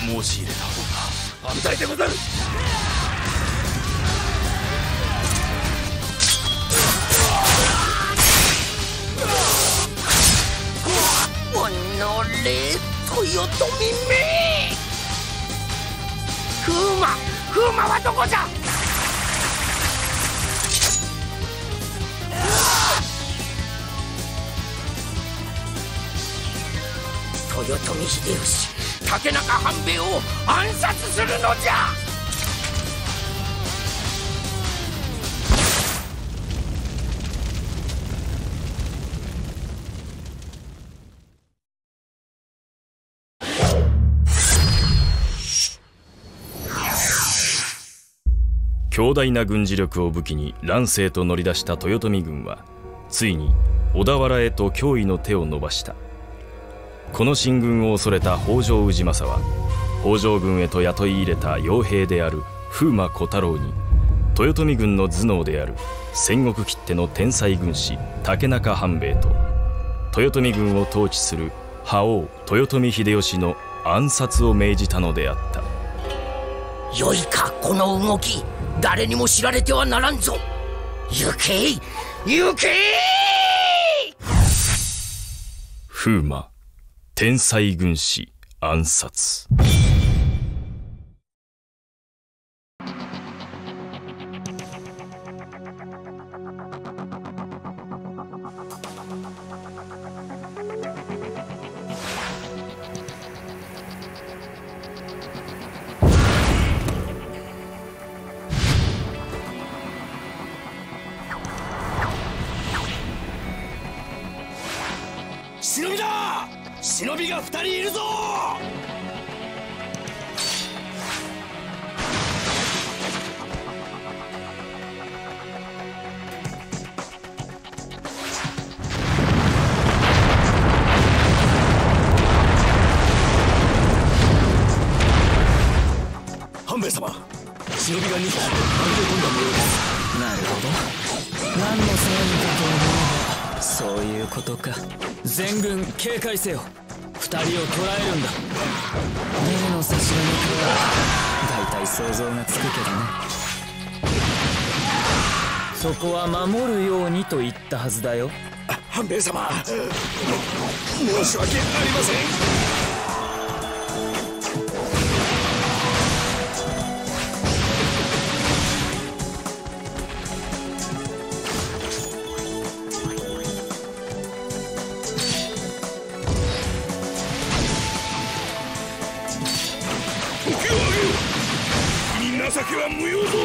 申し入れた方が安泰でござる。 おのれ豊臣め。風魔はどこじゃ。豊臣秀吉、竹中半兵衛を暗殺するのじゃ。 強大な軍事力を武器に乱世と乗り出した豊臣軍はついに小田原へと脅威の手を伸ばした。この進軍を恐れた北条氏政は北条軍へと雇い入れた傭兵である風魔小太郎に豊臣軍の頭脳である戦国きっての天才軍師竹中半兵衛と豊臣軍を統治する覇王豊臣秀吉の暗殺を命じたのであった。 よいか、この動き誰にも知られてはならんぞ。行け行け。 風魔天才軍師暗殺。 忍びだ。忍びが2人いるぞ。半兵衛様、忍びが2匹紛れ込んだ模様です。 なるほど。何の騒ぎかと思えばそういうことか。全軍警戒せよ。2人を捕らえるんだ。例の差し入れとは大体想像がつくけどね。そこは守るようにと言ったはずだよ。 半兵衛様、申し訳ありません。情けは無用ぞ。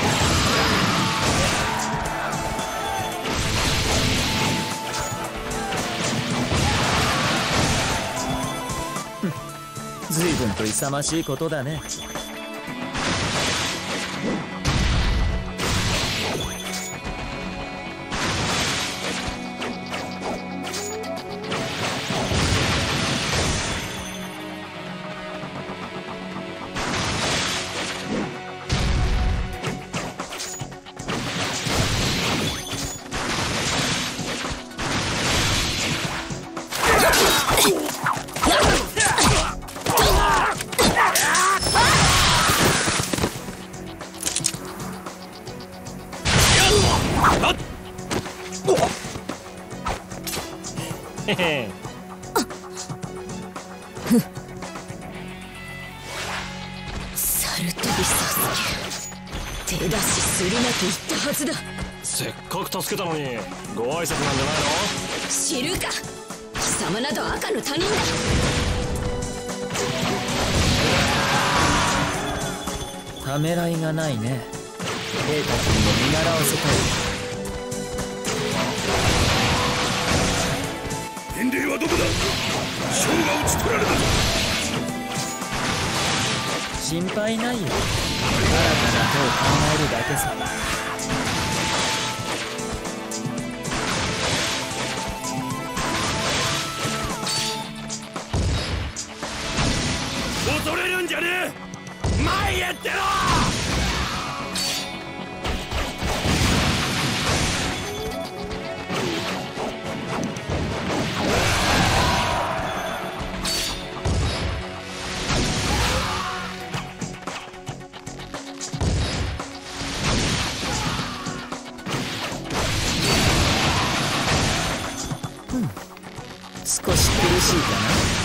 随分と勇ましいことだね。 猿飛びさすげ手出しするなと言ったはずだ。 せっかく助けたのにご挨拶なんじゃないの。 知るか、貴様など赤の他人だ。 ためらいがないね。兵たちにも見習わせたい。 伝令はどこだ。将が討ち取られた。 心配ないよ。新たな手を考えるだけさ。 恐れるんじゃねえ。前へ出ろ。 少し苦しいかな。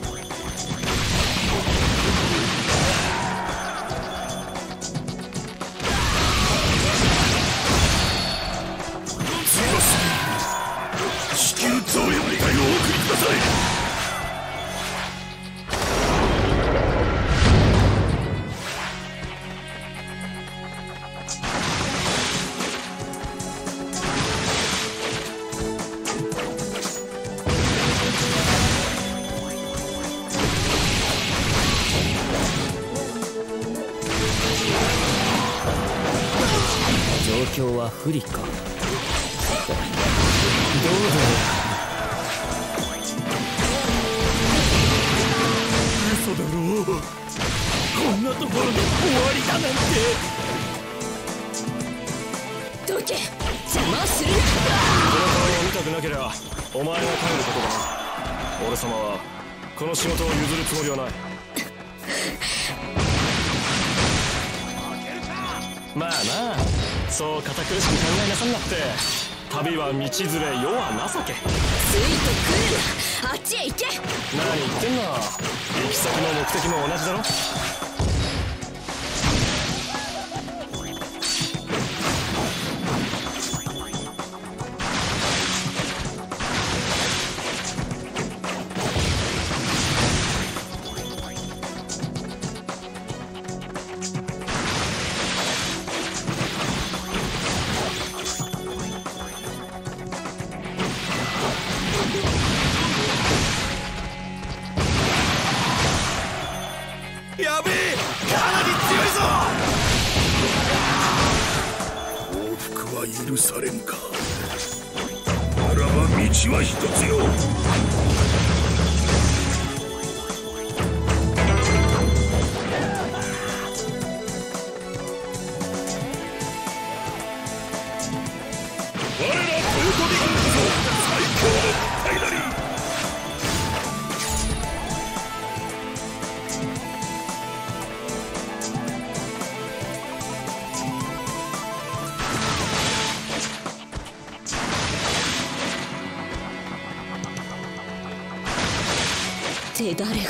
地球増援部隊をお送りください。 状況は不利か。どうだろう。 嘘だろう。こんなところで終わりだなんて。 どけ、邪魔をするな。 この顔を見たくなければお前が帰ることだな。俺様はこの仕事を譲るつもりはない。まあなあ、そう堅苦しく考えなさんなって。旅は道連れ、世は情け。 ついてくるな、あっちへ行け。 何言ってんの。行き先も目的も同じだろ。やべえ、かなり強いぞ。報復は許されんか。ならば道は一つよ。我ら豊臣軍こそ最強の部隊なり。 手誰がいる。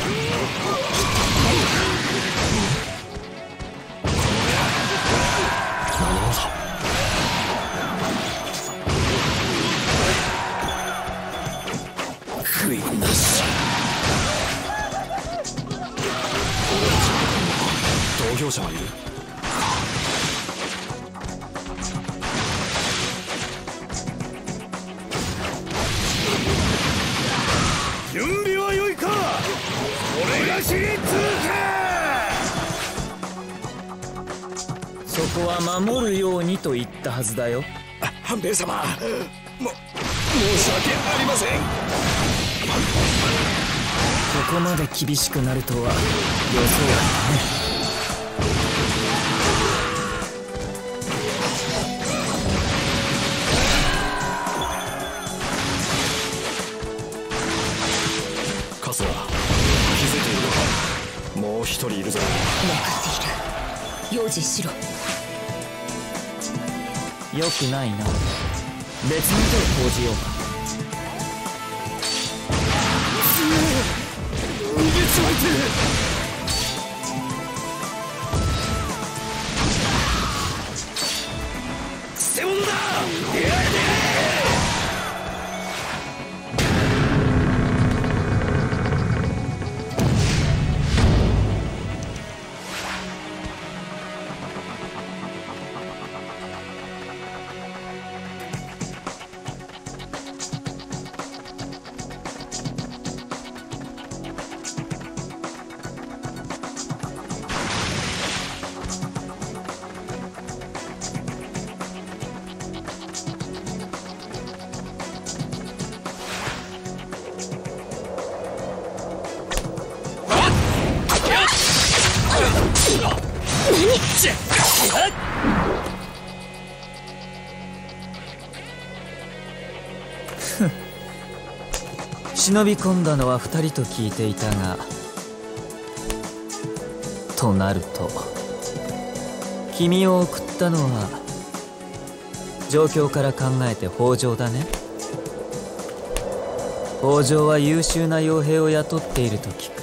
悔いなし。同業者がいる。準備は良いか。俺が知り続け。 そこは守るようにと言ったはずだよ。 半兵衛様、申し訳ありません。 ここまで厳しくなるとは予想外だね。 カスは気づいているのか。もう一人いるぞ。 分かっている。用心しろ。 よくないな。別の手を講じようか。 逃げちまいて。くせ者だ。出会え出会え。 忍び込んだのは2人と聞いていたが、となると君を送ったのは状況から考えて北条だね。 北条は優秀な傭兵を雇っていると聞く。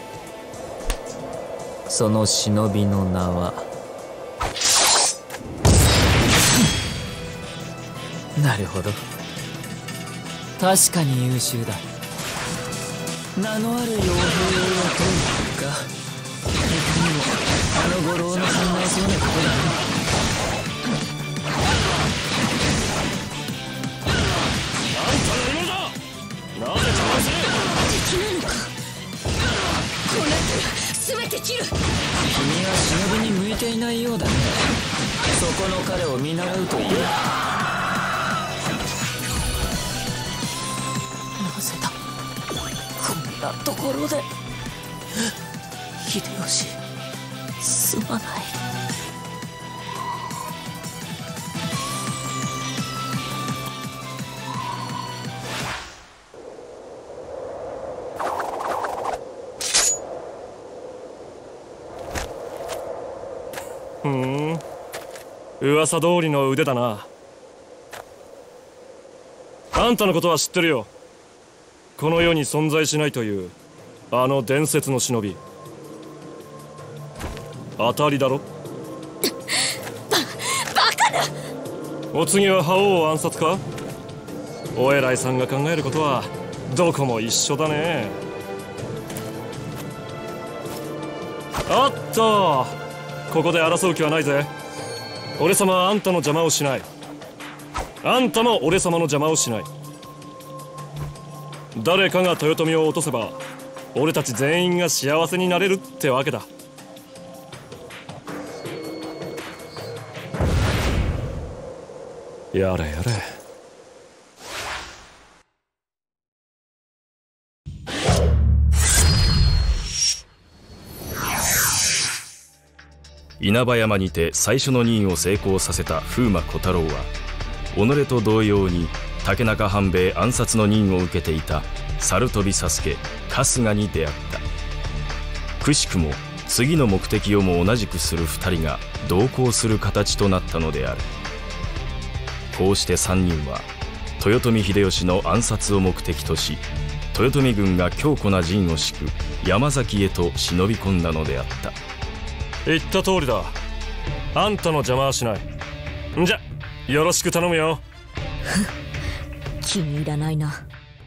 その忍びの名はなるほど、確かに優秀だ。名のある傭兵を雇うか。いかにもあの五郎の考えそうなことだね。 敵なのか。こうなったら全て切る。 君は忍びに向いていないようだね。そこの彼を見習うといい。なぜだ、こんなところで。秀吉、すまない。 噂通りの腕だな。あんたのことは知ってるよ。この世に存在しないというあの伝説の忍び。当たりだろ。 バカな。 お次は覇王暗殺か。お偉いさんが考えることはどこも一緒だね。おっと、ここで争う気はないぜ。俺様はあんたの邪魔をしない。あんたも俺様の邪魔をしない。誰かが豊臣を落とせば俺たち全員が幸せになれるってわけだ。やれやれ。 稲葉山にて最初の任を成功させた風魔小太郎は、己と同様に竹中半兵衛暗殺の任を受けていた猿飛佐助春日に出会った。くしくも次の目的をも同じくする2人が同行する形となったのである。こうして3人は豊臣秀吉の暗殺を目的とし、豊臣軍が強固な陣を敷く山崎へと忍び込んだのであった。 言った通りだ。あんたの邪魔はしない。んじゃよろしく頼むよ。 気に入らないな。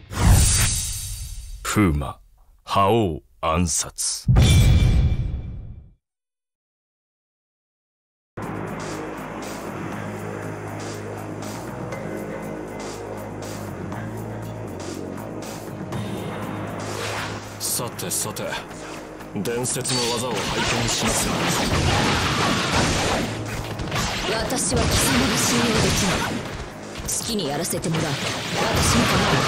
風魔覇王暗殺。 さてさて、伝説の技を拝見しますよ。 私は貴様が信用できない。好きにやらせてもらう。私も構わない。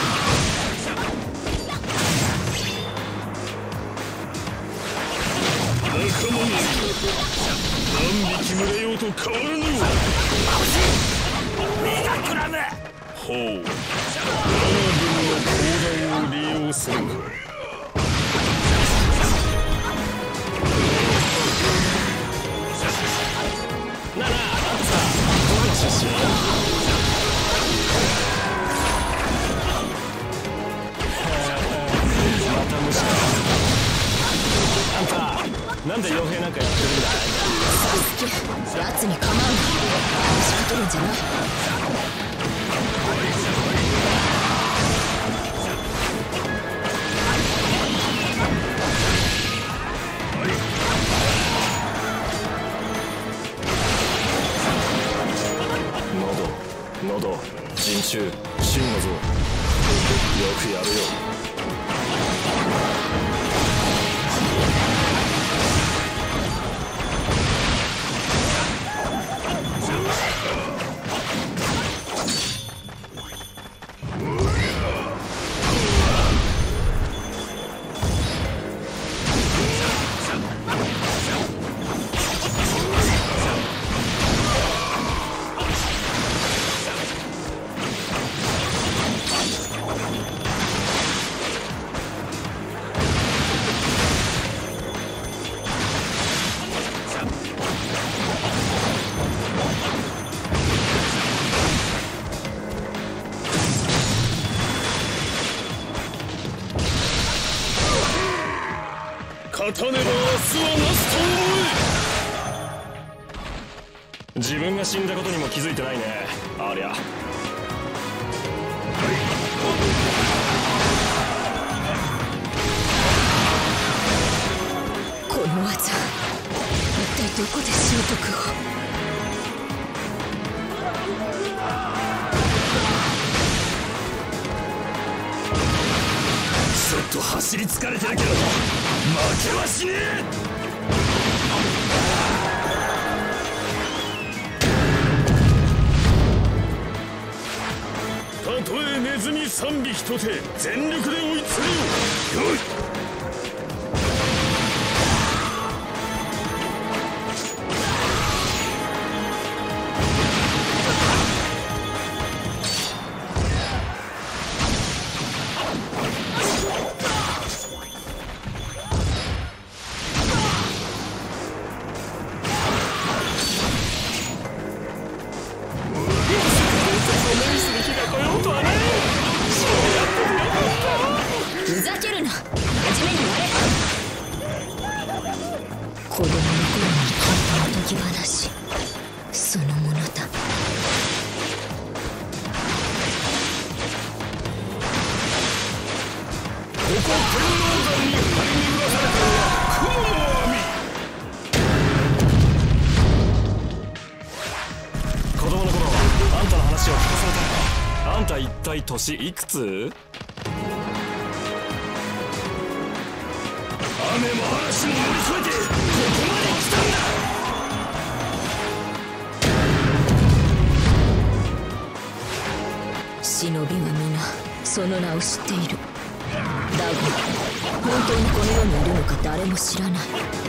仲間に何匹群れようと変わらぬ。身がくらめ。ほう、我が軍の砲弾を利用するか。なあ、あんたさ、どこの出身？また虫か。あんたなんで傭兵なんかやってるんだ。 サスケ、奴に構うな。仕掛けるんじゃない。 喉、陣中、心の臓、よくやるよ。 待たねば明日はなすと思え。自分が死んだことにも気づいてないね、ありゃ。 この技、一体どこで習得を。 ちょっと走り疲れてるけど負けはしねえ。たとえネズミ3匹とて全力で追い詰めよう。よい。 ふざけるな、真面目にやれ。子供の頃に聞いたおとぎ話そのものだ。 ここ天王山に張り巡らされたのは雲の網。子供の頃あんたの話を聞かされたよ。あんた一体年いくつ？雨も嵐も乗り越えてここまで来たんだ。 忍びは皆その名を知っている。だが本当にこの世にいるのか誰も知らない。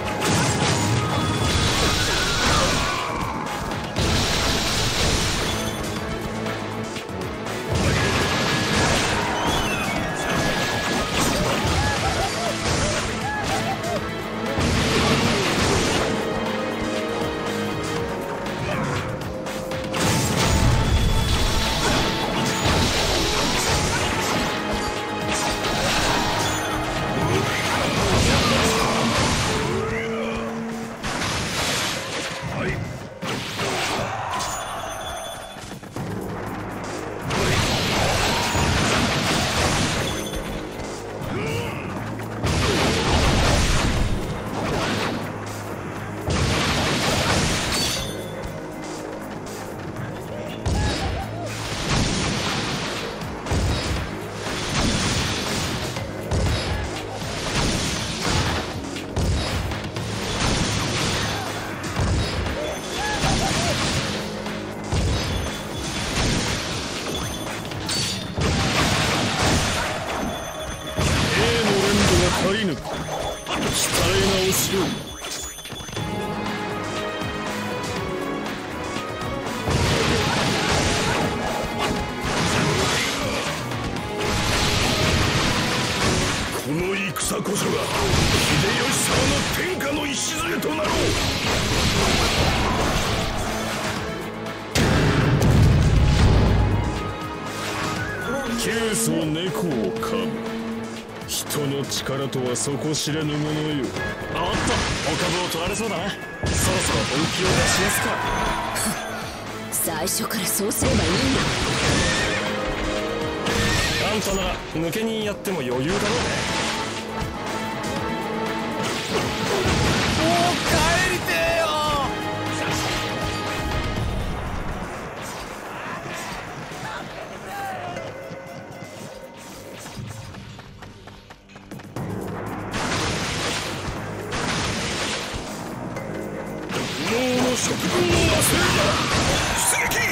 足りぬか。鍛え直しよう。この戦こそが秀吉様の天下の礎となろう。急須猫を噛む。人の力とは底知れぬものよ。おっと、お株を取られそうだな。そろそろ本気を出しますか。 最初からそうすればいいんだ。 あんたなら抜けにやっても余裕だろうね。 もう帰りてえよ。 食分を忘れるな。出撃。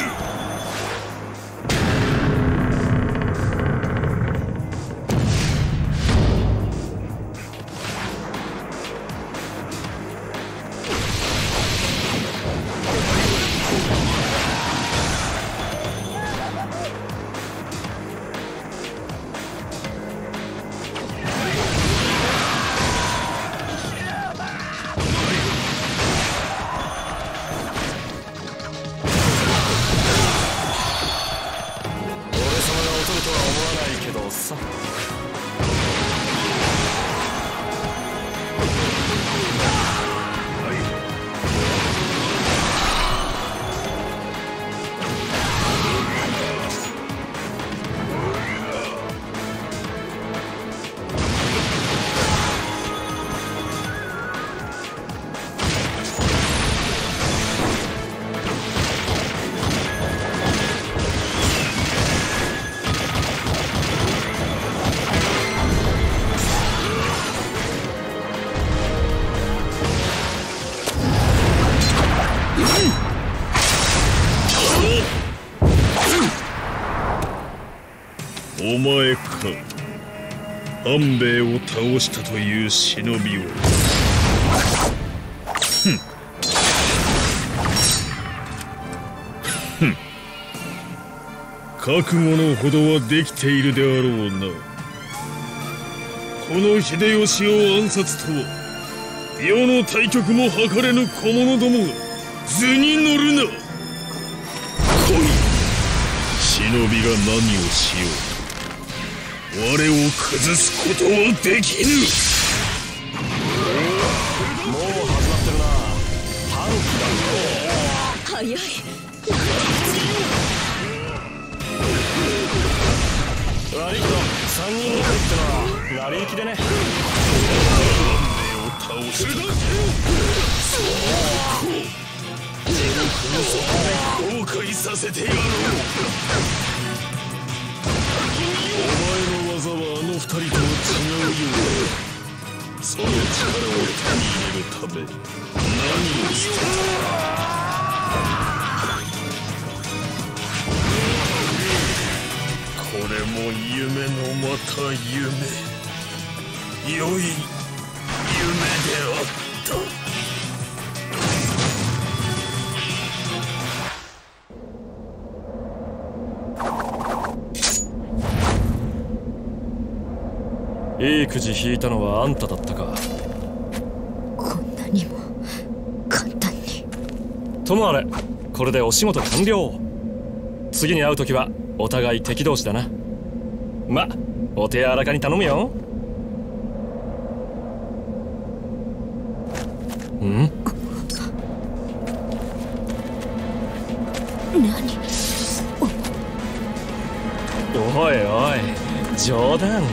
お前か。半兵衛を倒したという忍びを。覚悟のほどはできているであろうな。この秀吉を暗殺とは世の大局も計れぬ小者どもが図に乗るな。来い。忍びが何をしようと我を崩すことはできぬ。 もう始まってるな。短期だよ。 早い。 悪いけど3人に来るってのは成り行きでね。 目を倒した後悔させてやろう。お前の技はあの二人とは違うようだ。その力を手に入れるため何をしてた。これも夢のまた夢。良い夢であった。 いいくじ引いたのはあんただったか。 こんなにも簡単に。 ともあれ、これでお仕事完了。次に会う時はお互い敵同士だな。ま、お手柔らかに頼むよ。ん？ 何？ おいおい、冗談。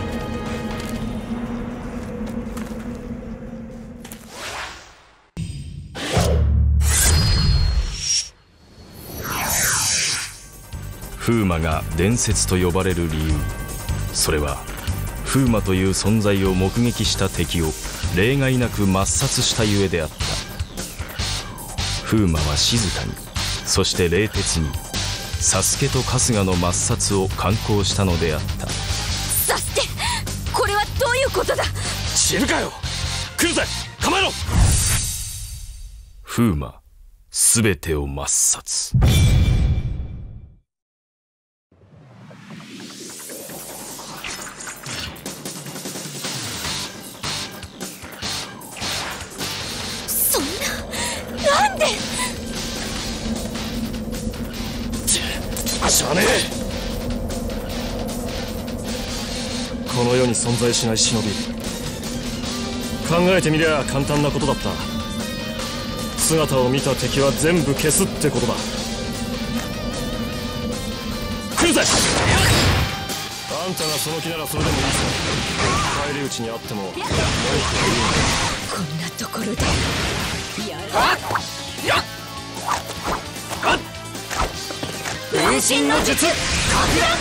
風魔が伝説と呼ばれる理由、それは風魔という存在を目撃した敵を例外なく抹殺したゆえであった。風魔は静かに、そして冷徹にサスケと春日の抹殺を敢行したのであった。 サスケ、これはどういうことだ。 知るかよ。来るぜ、構えろ。 風魔すべてを抹殺。 なんで。 じゃねえ。この世に存在しない忍び、考えてみりゃ簡単なことだった。姿を見た敵は全部消すってことだ。来るぜ。あんたがその気ならそれでもいいさ。帰り討ちにあっても文句はいいんだ。 こんなところで分身の術、かく乱。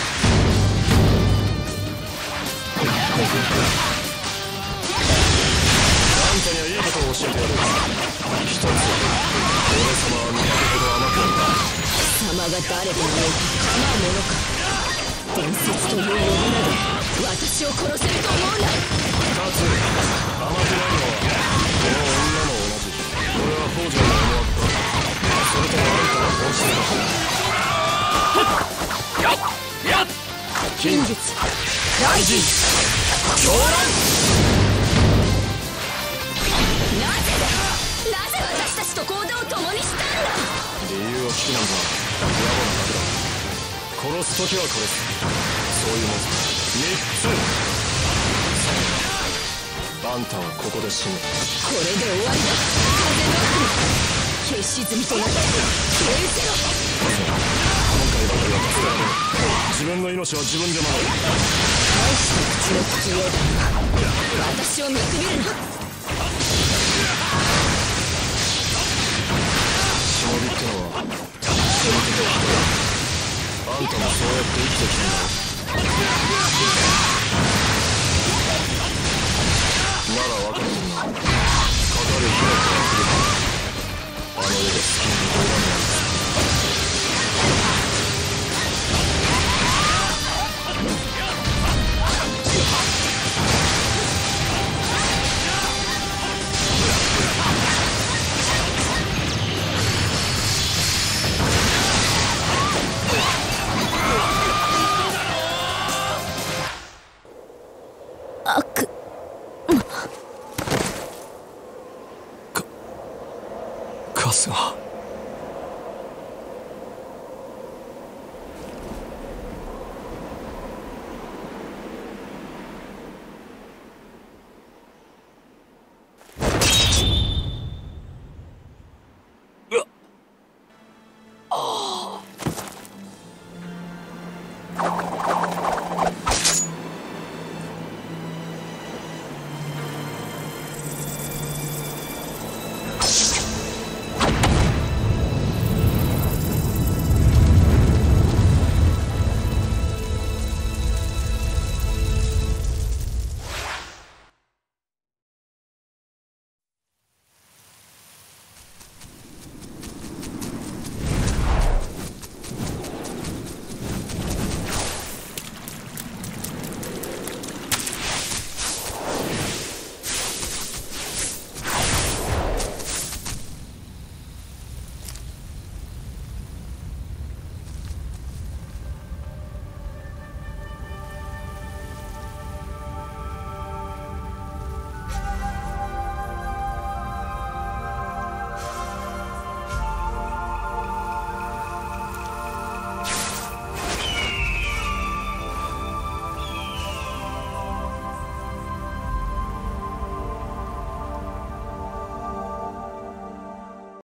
あんたにはいいことを教えてやる。一つ、俺様は見たけほど甘くない。 貴様が誰であろうか構うものか。伝説という呼び名で私を殺せると思うな。 二つ、甘くないのはこの女も同じ。俺は北条の思惑か、それともあんたの本質か。 剣術大臣狂乱。なぜ私たちと行動を共にしたんだ。 理由を聞くなんざ野暮なだけだ。殺す時は殺す、そういうもんさ。3つ。あんたはここで死ぬ。 これで終わりだ。風の悪魔、消し済みとなって消えせろ。 今回ばかりは助けられる。自分の命は自分で守る。 大した口の利きようだが私を見くびるな。 忍びってのは死ぬことだ。あんたもそうやって生きてきたんだろ。なら分かってるな。かかる火の粉が来る。あの世で好きに